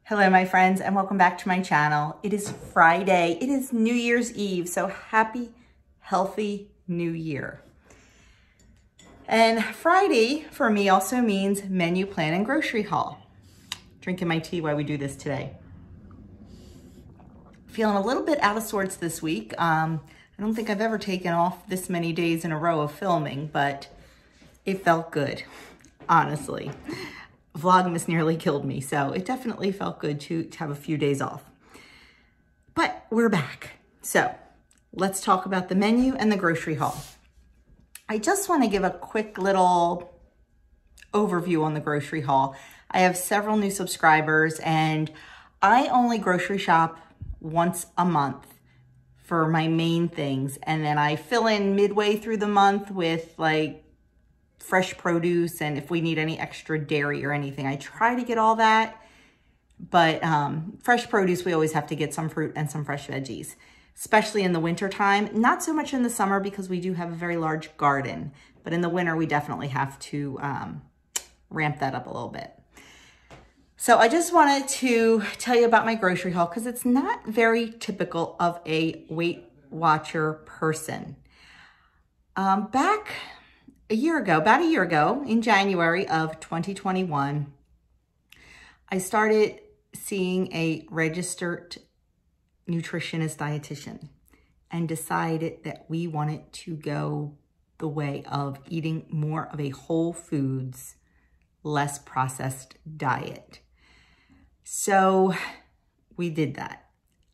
Hello, my friends, and welcome back to my channel. It is Friday. It is New Year's Eve, so happy, healthy New Year. And Friday, for me, also means menu plan and grocery haul. Drinking my tea while we do this today. Feeling a little bit out of sorts this week. I don't think I've ever taken off this many days in a row of filming, but it felt good, honestly. Vlogmas nearly killed me, so it definitely felt good to have a few days off. But we're back. So let's talk about the menu and the grocery haul. I just want to give a quick little overview on the grocery haul. I have several new subscribers and I only grocery shop once a month for my main things. And then I fill in midway through the month with like fresh produce and if we need any extra dairy or anything. I try to get all that, but fresh produce, we always have to get some fruit and some fresh veggies, especially in the winter time. Not so much in the summer because we do have a very large garden, but in the winter we definitely have to ramp that up a little bit. So I just wanted to tell you about my grocery haul because it's not very typical of a Weight Watcher person. About a year ago, in January of 2021, I started seeing a registered nutritionist dietitian and decided that we wanted to go the way of eating more of a whole foods, less processed diet. So we did that.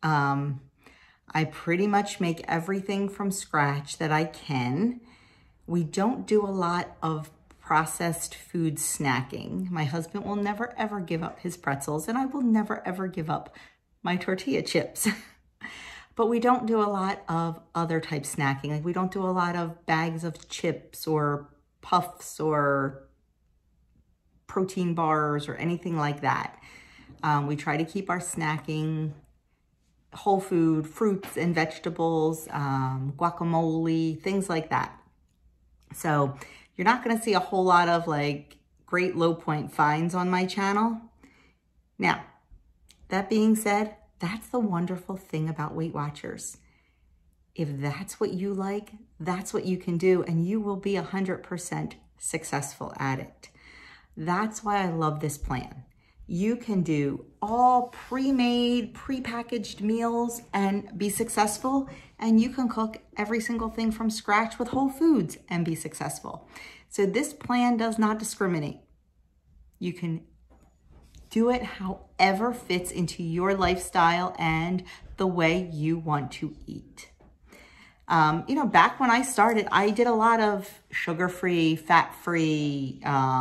I pretty much make everything from scratch that I can. We don't do a lot of processed food snacking. My husband will never ever give up his pretzels and I will never ever give up my tortilla chips. But we don't do a lot of other type snacking. Like we don't do a lot of bags of chips or puffs or protein bars or anything like that. We try to keep our snacking whole food, fruits and vegetables, guacamole, things like that. So you're not going to see a whole lot of like great low point finds on my channel. Now, that being said, that's the wonderful thing about Weight Watchers. If that's what you like, that's what you can do, and you will be 100% successful at it. That's why I love this plan. You can do all pre-made, pre-packaged meals and be successful, and you can cook every single thing from scratch with whole foods and be successful. So this plan does not discriminate. You can do it however fits into your lifestyle and the way you want to eat. You know, back when I started, I did a lot of sugar-free, fat-free,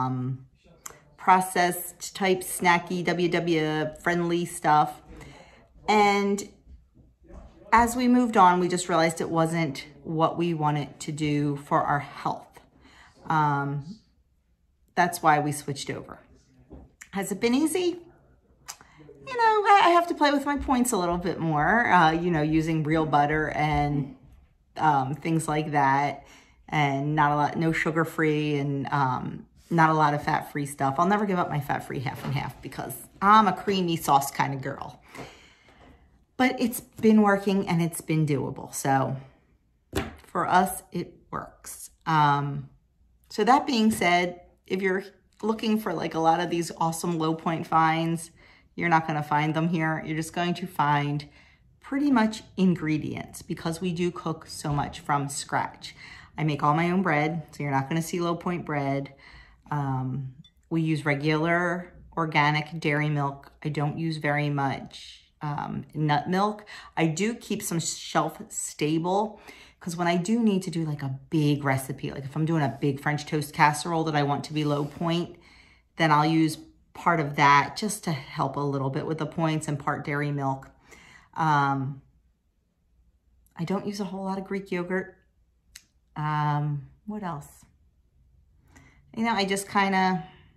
processed type snacky, WW friendly stuff. And as we moved on, we just realized it wasn't what we wanted to do for our health. That's why we switched over. Has it been easy? You know, I have to play with my points a little bit more, you know, using real butter and things like that. And not a lot, no sugar-free and not a lot of fat-free stuff. I'll never give up my fat-free half and half because I'm a creamy sauce kind of girl. But it's been working and it's been doable. So for us, it works. So that being said, if you're looking for like a lot of these awesome low point finds, you're not going to find them here. You're just going to find pretty much ingredients because we do cook so much from scratch. I make all my own bread, so you're not going to see low point bread. We use regular organic dairy milk. I don't use very much nut milk. I do keep some shelf stable because when I do need to do like a big recipe, like if I'm doing a big French toast casserole that I want to be low point, then I'll use part of that just to help a little bit with the points and part dairy milk. I don't use a whole lot of Greek yogurt. What else? You know, I just kind of,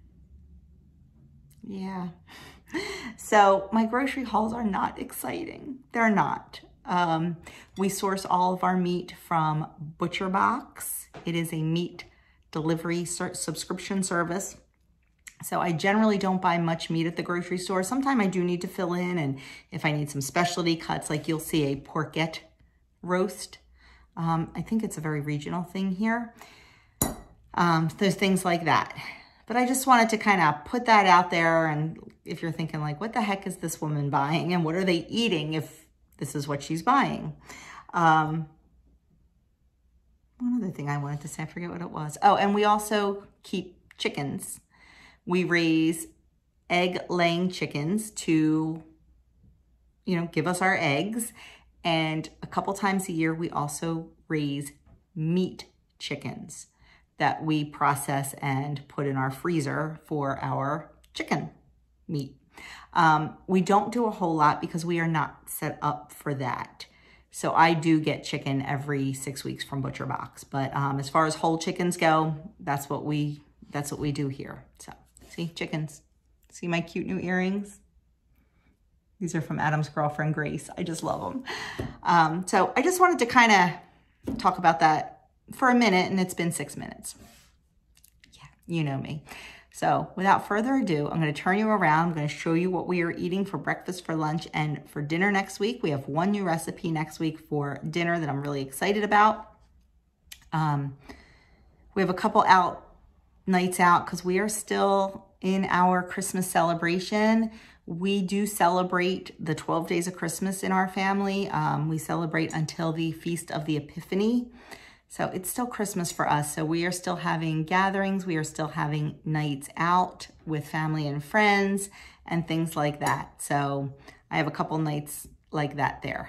yeah. So my grocery hauls are not exciting. They're not. We source all of our meat from ButcherBox. It is a meat delivery subscription service. So I generally don't buy much meat at the grocery store. Sometimes I do need to fill in, and if I need some specialty cuts, like you'll see a porchetta roast. I think it's a very regional thing here. There's things like that. But I just wanted to kind of put that out there, and if you're thinking like, what the heck is this woman buying and what are they eating if this is what she's buying? One other thing I wanted to say, I forget what it was. Oh, and we also keep chickens. We raise egg-laying chickens to, give us our eggs. And a couple times a year, we also raise meat chickens that we process and put in our freezer for our chicken meat. We don't do a whole lot because we are not set up for that. So I do get chicken every 6 weeks from Butcher Box. But as far as whole chickens go, that's what we do here. So see, chickens. See my cute new earrings? These are from Adam's girlfriend, Grace. I just love them. So I just wanted to kind of talk about that for a minute, and it's been 6 minutes. Yeah, you know me. So without further ado, I'm going to turn you around. I'm going to show you what we are eating for breakfast, for lunch, and for dinner next week. We have one new recipe next week for dinner that I'm really excited about. We have a couple nights out because we are still in our Christmas celebration. We do celebrate the 12 days of Christmas in our family. We celebrate until the Feast of the Epiphany. So it's still Christmas for us. So we are still having gatherings. We are still having nights out with family and friends and things like that. So I have a couple nights like that there.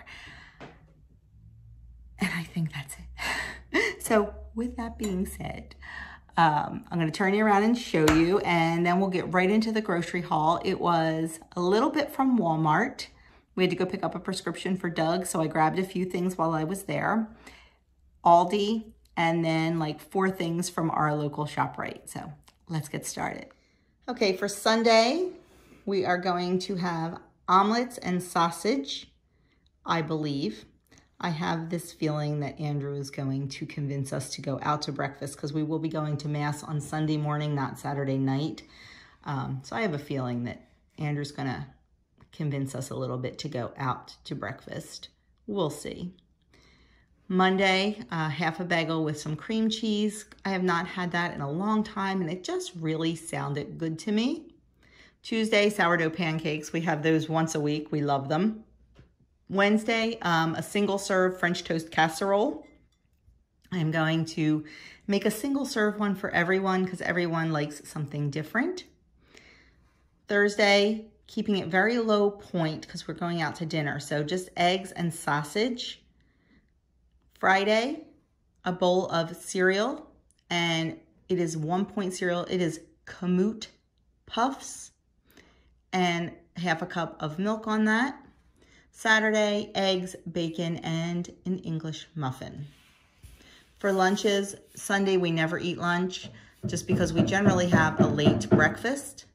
And I think that's it. So with that being said, I'm going to turn you around and show you, and then we'll get right into the grocery haul. It was a little bit from Walmart. We had to go pick up a prescription for Doug, so I grabbed a few things while I was there. Aldi, and then like 4 things from our local ShopRite. So let's get started. Okay, for Sunday, we are going to have omelets and sausage, I believe. I have this feeling that Andrew is going to convince us to go out to breakfast because we will be going to Mass on Sunday morning, not Saturday night. So I have a feeling that Andrew's going to convince us a little bit to go out to breakfast. We'll see. Monday, half a bagel with some cream cheese. I have not had that in a long time, and it just really sounded good to me. Tuesday, sourdough pancakes. We have those once a week. We love them. Wednesday, a single serve French toast casserole. I am going to make a single serve one for everyone because everyone likes something different. Thursday, keeping it very low point because we're going out to dinner. So just eggs and sausage. Friday, a bowl of cereal, and it is 1-point cereal. It is Kamut Puffs and half a cup of milk on that. Saturday, eggs, bacon, and an English muffin. For lunches, Sunday we never eat lunch just because we generally have a late breakfast.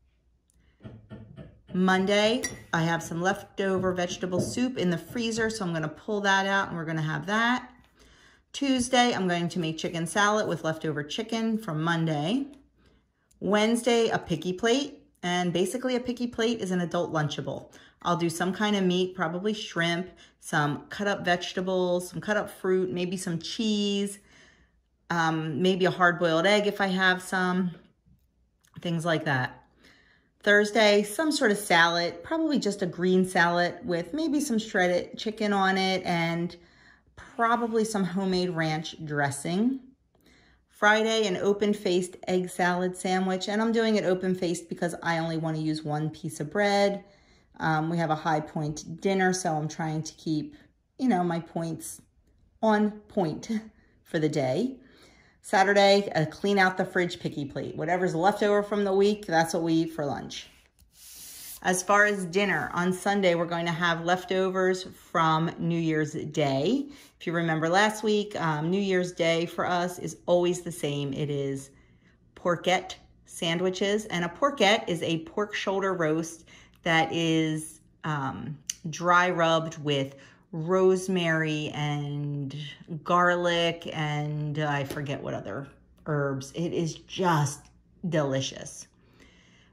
Monday, I have some leftover vegetable soup in the freezer, so I'm going to pull that out and we're going to have that. Tuesday, I'm going to make chicken salad with leftover chicken from Monday. Wednesday, a picky plate, and basically a picky plate is an adult Lunchable. I'll do some kind of meat, probably shrimp, some cut up vegetables, some cut up fruit, maybe some cheese, maybe a hard-boiled egg if I have some, things like that. Thursday, some sort of salad, probably just a green salad with maybe some shredded chicken on it and probably some homemade ranch dressing. Friday, an open-faced egg salad sandwich, and I'm doing it open-faced because I only want to use 1 piece of bread. We have a high point dinner, so I'm trying to keep, my points on point for the day. Saturday, a clean out the fridge picky plate. Whatever's left over from the week, that's what we eat for lunch. As far as dinner, on Sunday, we're going to have leftovers from New Year's Day. If you remember last week, New Year's Day for us is always the same. It is porchetta sandwiches, and a porchetta is a pork shoulder roast that is dry rubbed with rosemary and garlic and I forget what other herbs. It is just delicious.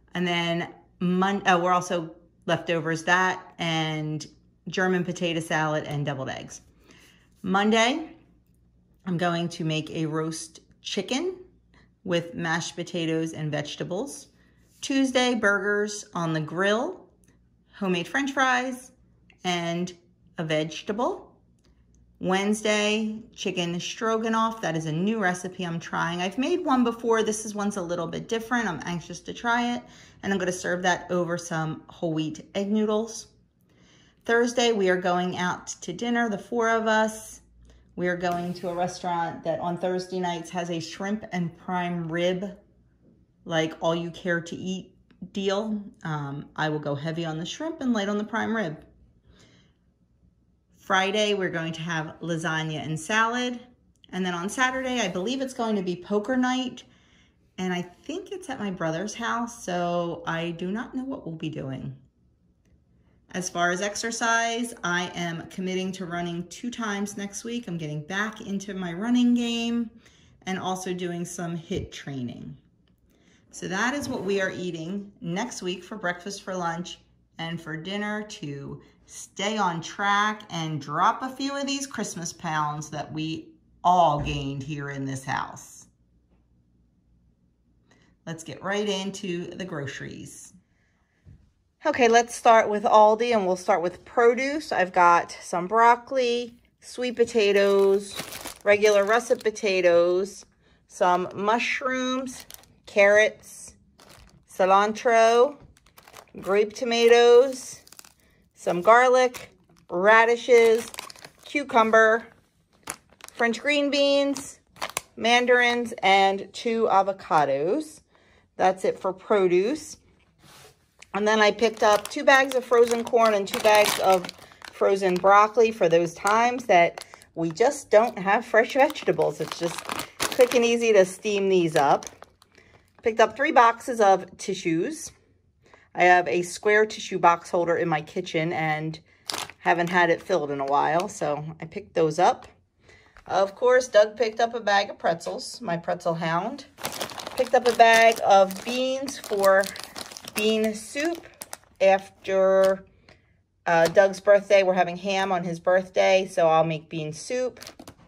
And then we're also leftovers that and German potato salad and deviled eggs. Monday, I'm going to make a roast chicken with mashed potatoes and vegetables. Tuesday, burgers on the grill, homemade French fries, and a vegetable. Wednesday, chicken stroganoff. That is a new recipe I'm trying. I've made one before. This one's a little bit different. I'm anxious to try it. And I'm going to serve that over some whole wheat egg noodles. Thursday, we are going out to dinner, the 4 of us. We are going to a restaurant that on Thursday nights has a shrimp and prime rib, like all you care to eat deal. I will go heavy on the shrimp and light on the prime rib. Friday, we're going to have lasagna and salad. And then on Saturday, I believe it's going to be poker night. And I think it's at my brother's house, so I do not know what we'll be doing. As far as exercise, I am committing to running 2 times next week. I'm getting back into my running game and also doing some HIIT training. So that is what we are eating next week for breakfast, for lunch, and for dinner to stay on track and drop a few of these Christmas pounds that we all gained here in this house. Let's get right into the groceries. Okay, let's start with Aldi, and we'll start with produce. I've got some broccoli, sweet potatoes, regular russet potatoes, some mushrooms, carrots, cilantro, grape tomatoes, some garlic, radishes, cucumber, French green beans, mandarins, and 2 avocados. That's it for produce. And then I picked up 2 bags of frozen corn and 2 bags of frozen broccoli for those times that we just don't have fresh vegetables. It's just quick and easy to steam these up. Picked up 3 boxes of tissues. I have a square tissue box holder in my kitchen and haven't had it filled in a while, so I picked those up. Of course, Doug picked up a bag of pretzels, my pretzel hound. Picked up a bag of beans for bean soup. After Doug's birthday, we're having ham on his birthday, so I'll make bean soup.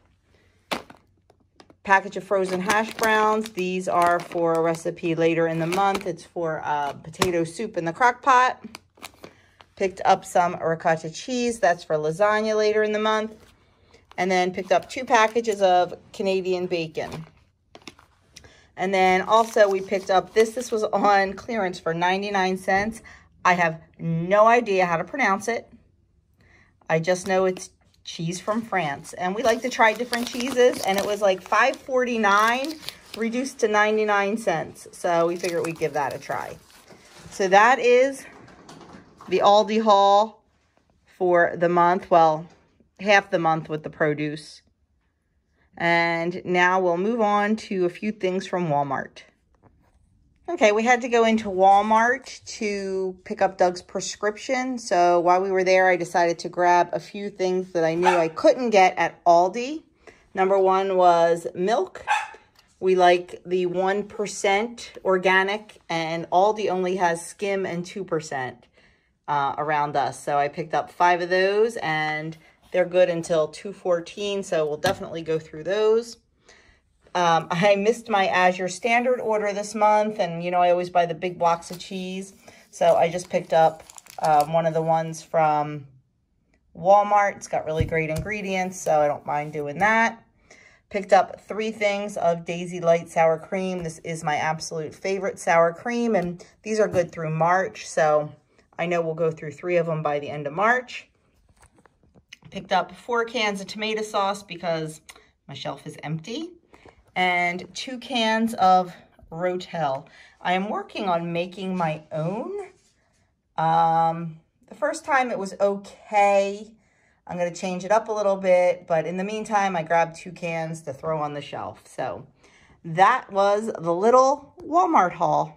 Package of frozen hash browns. These are for a recipe later in the month. It's for potato soup in the crock pot. Picked up some ricotta cheese. That's for lasagna later in the month. And then picked up 2 packages of Canadian bacon. And then also we picked up this was on clearance for 99 cents. I have no idea how to pronounce it. I just know it's cheese from France, and we like to try different cheeses, and it was like $5.49 reduced to 99 cents, so we figured we'd give that a try. So that is the Aldi haul for the month, well, half the month with the produce. And now we'll move on to a few things from Walmart. Okay, we had to go into Walmart to pick up Doug's prescription. So while we were there, I decided to grab a few things that I knew I couldn't get at Aldi. Number 1 was milk. We like the 1% organic, and Aldi only has skim and 2% around us. So I picked up 5 of those, and they're good until 2/14, so we'll definitely go through those. I missed my Azure standard order this month, and, you know, I always buy the big blocks of cheese. So I just picked up one of the ones from Walmart. It's got really great ingredients, so I don't mind doing that. Picked up 3 things of Daisy Light sour cream. This is my absolute favorite sour cream, and these are good through March, so I know we'll go through 3 of them by the end of March. Picked up 4 cans of tomato sauce because my shelf is empty. And 2 cans of Rotel. I am working on making my own. The first time it was okay. I'm going to change it up a little bit, but in the meantime, I grabbed 2 cans to throw on the shelf. So that was the little Walmart haul.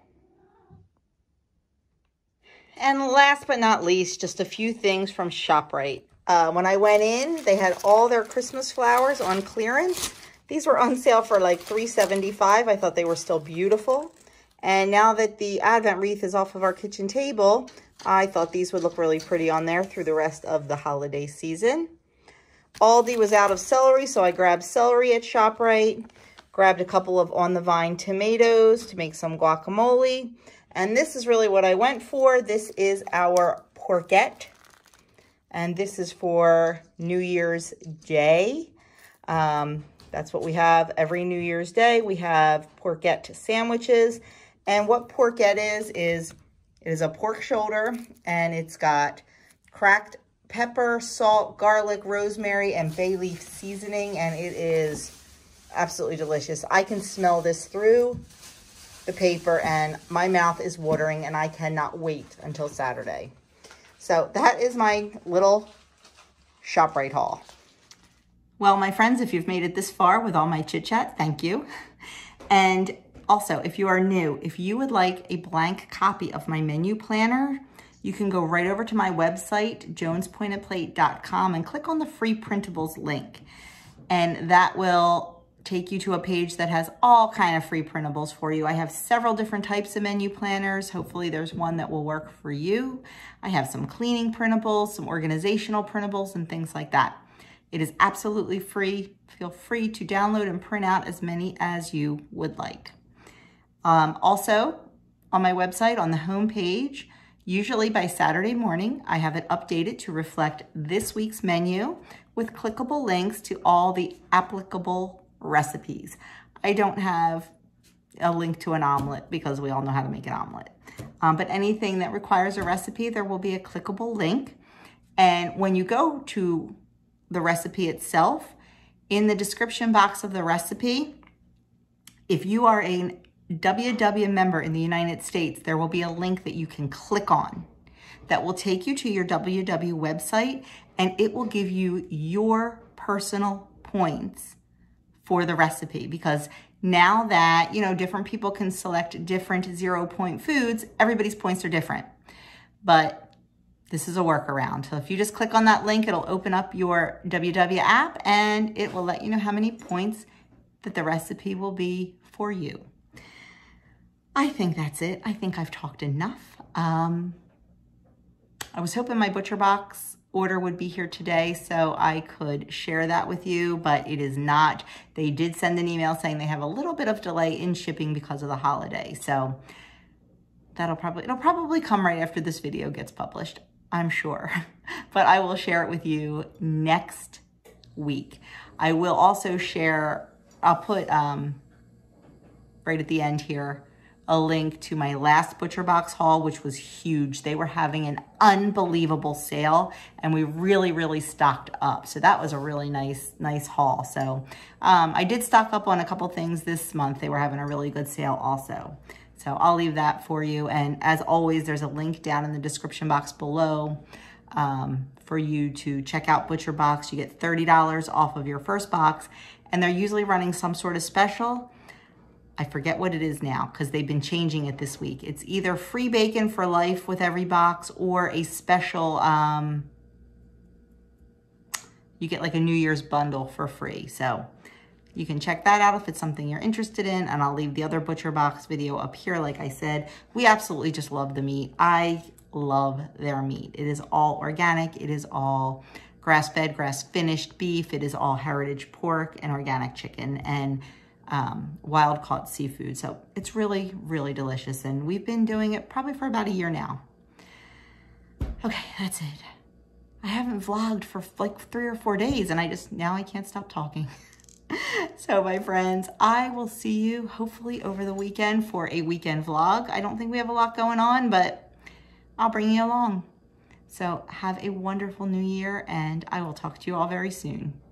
And last but not least, just a few things from ShopRite. When I went in, they had all their Christmas flowers on clearance. These were on sale for like $3.75. I thought they were still beautiful. And now that the Advent wreath is off of our kitchen table, I thought these would look really pretty on there through the rest of the holiday season. Aldi was out of celery, so I grabbed celery at ShopRite. Grabbed a couple of On the Vine tomatoes to make some guacamole. And this is really what I went for. This is our porchette. And this is for New Year's Day. That's what we have every New Year's Day. We have porchette sandwiches. And what porchette is it is a pork shoulder, and it's got cracked pepper, salt, garlic, rosemary, and bay leaf seasoning, and it is absolutely delicious. I can smell this through the paper, and my mouth is watering, and I cannot wait until Saturday. So that is my little ShopRite haul. Well, my friends, if you've made it this far with all my chit-chat, thank you. And also, if you are new, if you would like a blank copy of my menu planner, you can go right over to my website, jonespointedplate.com, and click on the free printables link. And that will take you to a page that has all kind of free printables for you. I have several different types of menu planners. Hopefully there's one that will work for you. I have some cleaning printables, some organizational printables, and things like that. It is absolutely free. Feel free to download and print out as many as you would like. Also, on my website, on the home page, usually by Saturday morning, I have it updated to reflect this week's menu with clickable links to all the applicable recipes. I don't have a link to an omelet because we all know how to make an omelet. But anything that requires a recipe, there will be a clickable link. And when you go to the recipe itself, in the description box of the recipe, if you are a WW member in the United States, there will be a link that you can click on that will take you to your WW website, and it will give you your personal points for the recipe. Because now that, you know, different people can select different 0-point foods, everybody's points are different. But this is a workaround. So if you just click on that link, it'll open up your WW app, and it will let you know how many points that the recipe will be for you. I think that's it. I think I've talked enough. I was hoping my ButcherBox order would be here today so I could share that with you, but it is not. They did send an email saying they have a little bit of delay in shipping because of the holiday. So it'll probably come right after this video gets published, I'm sure. But I will share it with you next week. I will also share, I'll put right at the end here, a link to my last ButcherBox haul, which was huge. They were having an unbelievable sale, and we really stocked up. So that was a really nice haul. So I did stock up on a couple things this month. They were having a really good sale also. So I'll leave that for you. And as always, there's a link down in the description box below for you to check out ButcherBox. You get $30 off of your first box, and they're usually running some sort of special. I forget what it is now because they've been changing it this week. It's either free bacon for life with every box or a special, you get like a New Year's bundle for free. So you can check that out if it's something you're interested in, and I'll leave the other ButcherBox video up here. Like I said, we absolutely just love the meat. I love their meat. It is all organic. It is all grass-fed, grass-finished beef. It is all heritage pork and organic chicken and wild-caught seafood. So it's really delicious, and we've been doing it probably for about a year now. Okay, that's it. I haven't vlogged for like 3 or 4 days, and now I can't stop talking. So my friends, I will see you hopefully over the weekend for a weekend vlog. I don't think we have a lot going on, but I'll bring you along. So have a wonderful new year, and I will talk to you all very soon.